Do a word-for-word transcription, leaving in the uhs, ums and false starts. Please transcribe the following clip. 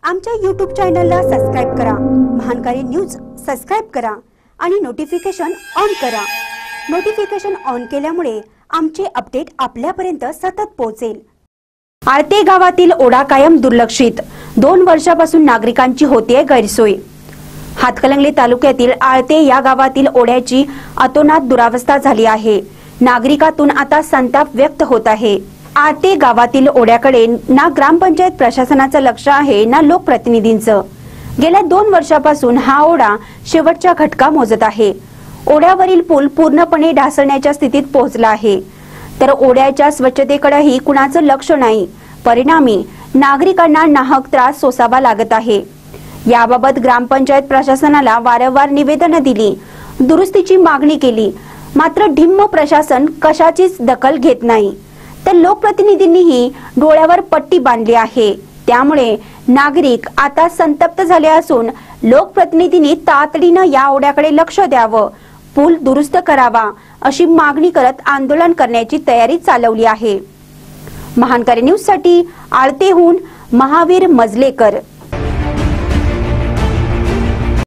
आमच्या यूट्यूब चॅनलला सबस्क्राइब करा, महानकारी न्यूज सबस्क्राइब करा आणि नोटिफिकेशन ऑन करा। नोटिफिकेशन ऑन केल्यामुळे आमचे अपडेट आपल्यापर्यंत सतत पोहोचेल। आळते गावातील ओढा कायम दुर्लक्षित, दोन वर्षापासून नागरिकांची होतीये गैरसोय। हातकणंगले तालुक्यातील आळते या गावातील ओढ्याची अतोनात दुरावस्था झाली आहे। नागरिकातून आता संताप व्यक्त होत आहे। आळते गावातील ओढ्याकडे ना ग्रामपंचायत प्रशासनाचं लक्ष आहे ना लोकप्रतिनिधींचं। गेल्या दोन वर्षापासून हा ओढा शेवटचा घटका मोजत आहे। ओढ्यावरील पूल पूर्णपणे ढासळण्याच्या स्थितीत पोहोचला आहे, तर ओढ्याच्या स्वच्छतेकडेही कुणाचं लक्ष नाही। परिणामी नागरिकांना नाहक त्रास सोसावा लागत आहे। याबाबत ग्रामपंचायत प्रशासनाला वारंवार निवेदन दिली, दुरुस्तीची मागणी केली, मात्र ढिम्म प्रशासन कशाचीच दखल घेत नाही। तर लोकप्रतिनिधींनीही डोळ्यावर पट्टी बांधली आहे। त्यामुळे नागरिक आता संतप्त झाले असून लोकप्रतिनिधींनी तातडीने या ओढ्याकडे लक्ष द्यावं, पूल दुरुस्त करावा अशी मागणी करत आंदोलन करण्याची तयारी चालवली आहे। महानकारी न्यूज साठी आळतेहून महावीर मजलेकर।